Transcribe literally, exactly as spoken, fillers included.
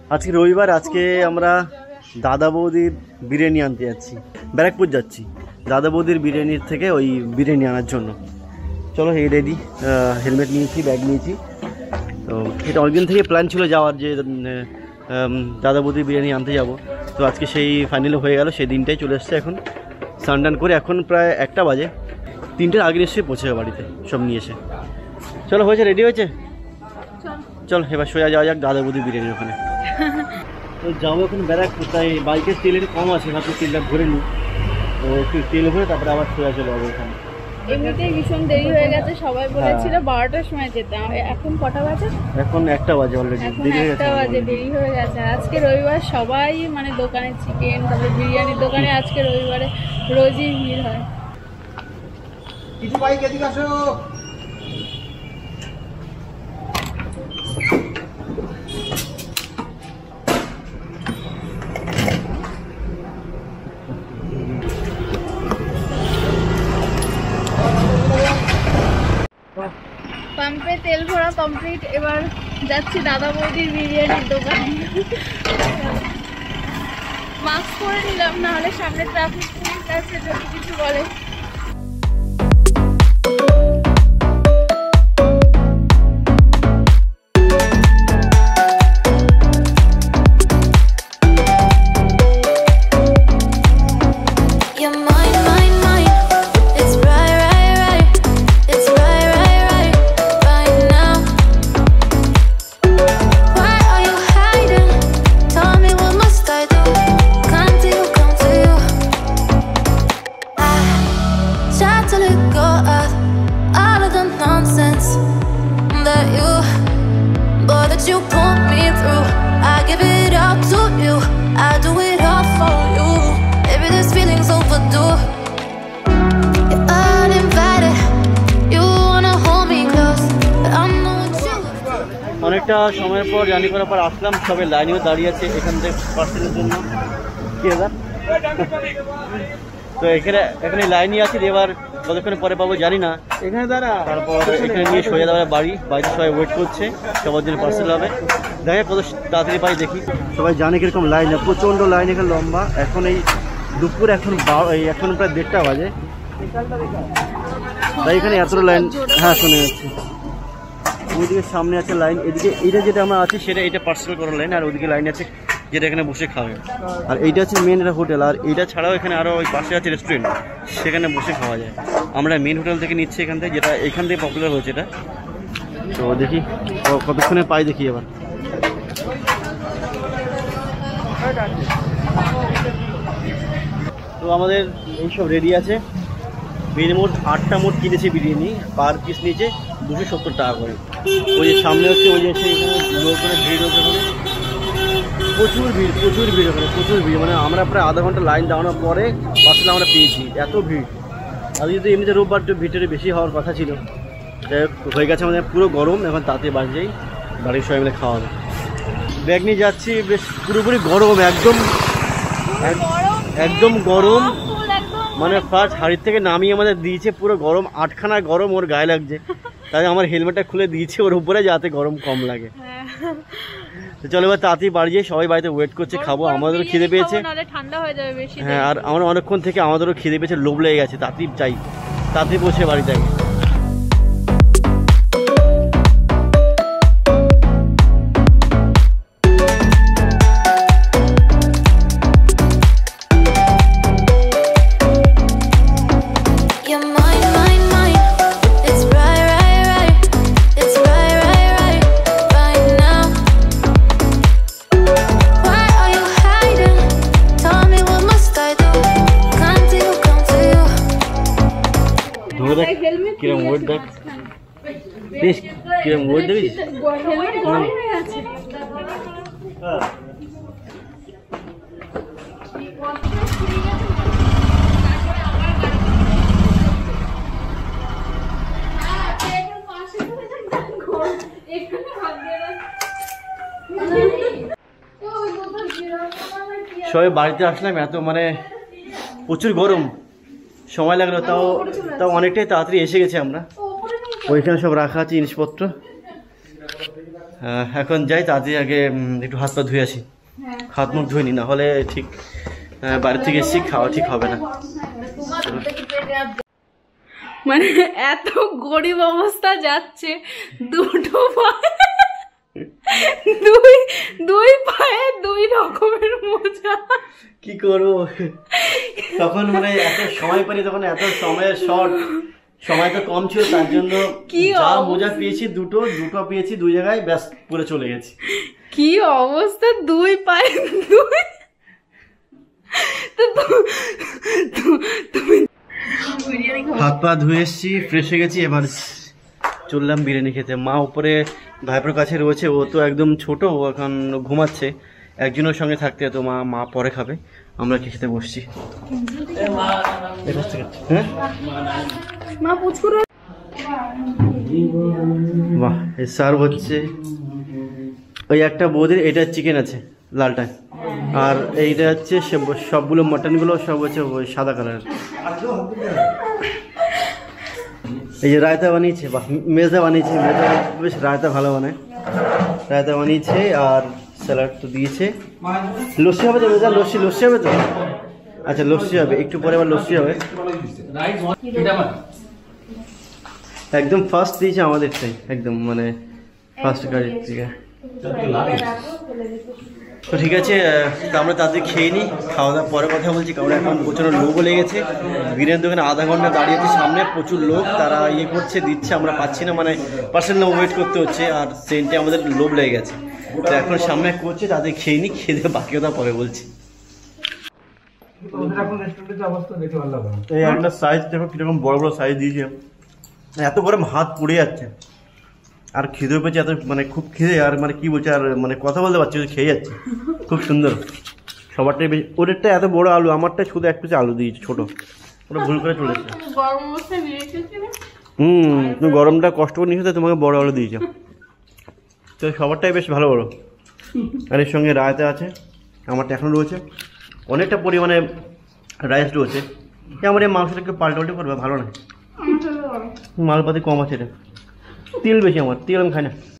আজকে রবিবার, আজকে আমরা দাদা বৌদির বিরিয়ানি আনতে যাচ্ছি। ব্যারাকপুর যাচ্ছি দাদা বৌদির বিরিয়ানির থেকে ওই বিরিয়ানি আনার জন্য। চলো এই রেডি, হেলমেট নিয়েছি, ব্যাগ নিয়েছি। তো এটা অনেকদিন থেকে প্ল্যান ছিল যাওয়ার, যে দাদা বৌদির বিরিয়ানি আনতে যাব। তো আজকে সেই ফাইনাল হয়ে গেল, সেই দিনটাই চলে এসছে। এখন স্নান টান করে এখন প্রায় একটা বাজে, তিনটের আগে এসে পৌঁছে যাবে বাড়িতে সব নিয়ে এসে। চলো হয়েছে, রেডি হয়েছে, চল এবার সোজা যাওয়া যাক দাদা বৌদির বিরিয়ানির ওখানে। তো যাবো এখন ব্যারাকপুর, তাই বাইকের তেলের কম আছে, ভাবছি তেলটা ভরে নিই। তো একটু তেল ভরে তারপরে আবার সোজা চলে যাবো ওখানে। এমনিতেই ভীষণ দেরি হয়ে গেছে, সবাই বলেছিল বারোটার সময় যেতে, এখন কটা বাজে? এখন একটা বাজে অলরেডি, দেরি হয়ে গেছে। একটা বাজে দেরি হয়ে গেছে। আজকে রবিবার, সবাই মানে দোকানে চিকেন, তারপরে বিরিয়ানির দোকানে আজকে রবিবারে রোজই ভিড় হয়। কিছু বাইক এদিকে আসো। পাম্পে তেল ভরা কমপ্লিট, এবার যাচ্ছি দাদা বৌদির বিরিয়ানির দোকানে। মাস্ক পরে নিলাম, না হলে সামনে ট্রাফিক পুলিশ আছে, যদি কিছু বলে। অনেকটা সময়ের পর জার্নি করার পর আসলাম, সবাই লাইনেও দাঁড়িয়ে আছে এখান থেকে পার্সেলের জন্য। কি হাজার তো এখানে এখানে লাইনই আছে, এবার কতক্ষণ পরে পাবো জানি না। এখানে দাঁড়া, তারপর এখানে নিয়ে সোজা যাবে বাড়ি। বাড়িতে সবাই ওয়েট করছে, সবার জন্য পার্সেল হবে। দেখে কত তাড়াতাড়ি পাই দেখি। সবাই জানে কিরকম লাইন, প্রচণ্ড লাইন এখানে লম্বা। এখন এই দুপুর এখন এখন প্রায় দেড়টা বাজে, তাই এখানে এতটা লাইন। হ্যাঁ শুনে যাচ্ছি, ওইদিকে সামনে আছে লাইন, এদিকে এইটা যেটা আমরা আছি সেটা এটা পার্সেল করার লাইন, আর ওইদিকে লাইন আছে যেটা এখানে বসে খাবে। আর এইটা হচ্ছে মেন এটা হোটেল, আর এইটা ছাড়াও এখানে আরও ওই পাশে আছে রেস্টুরেন্ট, সেখানে বসে খাওয়া যায়। আমরা মেন হোটেল থেকে নিচ্ছি এখান থেকে, যেটা এখান থেকে পপুলার হয়েছে এটা। তো দেখি কতক্ষণে পাই, দেখি এবার। তো আমাদের এইসব রেডি আছে। মেন মোট আটটা মোট কিনেছে বিরিয়ানি, পার পিস নিচে দুশো সত্তর টাকা করে। ওই যে সামনে হচ্ছে ওই যে সেইখানে লোক করে ভিড় হচ্ছে, ওখানে প্রচুর ভিড়, প্রচুর ভিড় ওখানে, প্রচুর ভিড়। মানে আমরা প্রায় আধা ঘন্টা লাইন দাঁড়ানোর পরে পার্সেল আমরা পেয়েছি, এত ভিড়। আর যদি এমনিতে রোববার ভিড়টা বেশি হওয়ার কথা ছিল, হয়ে গেছে আমাদের পুরো গরম। এখন তাতে বাজেই বাড়ির সবাই মিলে খাওয়া হবে। ব্যাগ নিয়ে যাচ্ছি, বেশ পুরোপুরি গরম, একদম একদম গরম। মানে ফার্স্ট হাড়ির থেকে নামিয়ে আমাদের দিয়েছে, পুরো গরম, আটখানা গরম ওর গায়ে লাগছে। তাই আমার হেলমেটটা খুলে দিয়েছে ওর উপরে, যাতে গরম কম লাগে। তো চলো এবার তাড়াতাড়ি বাড়ি যাই, সবাই বাড়িতে ওয়েট করছে, খাবো। আমাদেরও খিদে পেয়েছে, হ্যাঁ, আর আমরা অনেকক্ষণ থেকে আমাদেরও খিদে পেয়েছে, লোভ লেগে গেছে। তাড়াতাড়ি যাই, তাড়াতাড়ি পৌঁছে বাড়িতে আগে। কিরম ওয়েট দেখ, বেশ কিরম ওয়েট দেখিস। সবাই বাড়িতে আসলাম, এত মানে প্রচুর গরম, সময় লাগলো, তাও তাও অনেকটাই তাড়াতাড়ি এসে গেছে আমরা। ওইখানে সব রাখা আছে জিনিসপত্র। আহ, এখন যাই তাড়াতাড়ি আগে উম, একটু হাত পা ধুয়ে আসি, হ্যাঁ হাত মুখ ধুয়ে নি, না হলে ঠিক আহ, বাড়ি থেকে এসেছি খাওয়া ঠিক হবে না। মানে এত গরিব অবস্থা যাচ্ছে, দুটো পায়ে দুই দুই পায়ে দুই রকমের মোজা। কি করবো তখন মানে এত সময় পাইনি, তখন এত সময়ের শর্ট, সময় তো কম ছিল, তার জন্য কি যা অবস্থা। মোজা পেয়েছি দুটো দুটো পেয়েছি দুই জায়গায়, ব্যাস পুরো চলে গেছি। কি অবস্থা, দুই পায়ে দুই। তো তু- তু- তুমি হাত পা ধুয়ে এসছি, ফ্রেশ হয়ে গেছি, এবার চললাম বিরিয়ানি খেতে। মা উপরে ভাইপোর কাছে রয়েছে, ও তো একদম ছোট, ও এখন ঘুমাচ্ছে, একজনের সঙ্গে থাকতে তো মা মা পরে খাবে, আমরা কি খেতে বসছি। হ্যাঁ মা পুচকুর বাহ, এই সার্ভ হচ্ছে। ওই একটা বৌদির এটা চিকেন আছে লালটা, আর এইটা হচ্ছে সব- সবগুলো মটনগুলো সব হচ্ছে ওই সাদা কালার। এই যে রায়তা বানিয়েছে, বাহ, মেজদা বানিয়েছে, মেজদা বেশ রায়তা ভালো বানায়, রায়তা বানিয়েছে আর স্যালাড তো দিয়েছে। লস্যি হবে তো মেজদা, লস্যি লস্যি হবে তো? আচ্ছা লস্যি হবে, একটু পরে আবার লস্যি হবে। একদম ফার্স্ট দিয়েছে আমাদেরটাই, একদম মানে ফার্স্ট গাড়ির থেকে। তো ঠিক আছে, আহ, তো আমরা তাদের খেয়ে নিই, খাওয়া দাওয়ার পরে কথা বলছি, কারণ এখন প্রচুর লোকও লেগেছে। বিরিয়ানির দোকানে আধা ঘন্টা দাঁড়িয়েছে সামনে, প্রচুর লোক, তারা ইয়ে করছে দিচ্ছে, আমরা পাচ্ছি না, মানে পার্সেন্ট ওয়েট করতে হচ্ছে, আর সেন্টে আমাদের লোভ লেগে গেছে। তো এখন সামনে করছে, তাদের খেয়ে নিই, খেয়ে দিয়ে বাকি কথা পরে বলছি। এই একটা সাইজ দেখো কিরকম বড় বড় সাইজ দিয়েছে, এত গরম হাত পুড়ে যাচ্ছে, আর খিদে পেয়েছে এত, মানে খুব খিদে, আর মানে কি বলছে, আর মানে কথা বলতে পারছি না, খেয়ে যাচ্ছে খুব সুন্দর। সবারটাই বেশি, ওদেরটা এত বড় আলু, আমারটা শুধু এক পিস আলু দিয়েছে ছোট, ওটা ভুল করে চলে এসেছে। গরম অবস্থায় বিয়ে খেয়েছিলে? হুম, তুমি গরমটা কষ্ট করে নিয়েছো, তোমাকে বড় আলু দিয়েছে, তো সবারটাই বেশ ভালো বড়। আর এর সঙ্গে রায়তা আছে, আমারটা এখনো রয়েছে, অনেকটা পরিমাণে রাইস রয়েছে। আমার এই মাংসটা একটু পাল্টাপাল্টি করবে, ভালো না, মালপাতি কম আছে, এটা তেল বেশি, আমার তেল আমি খাই না।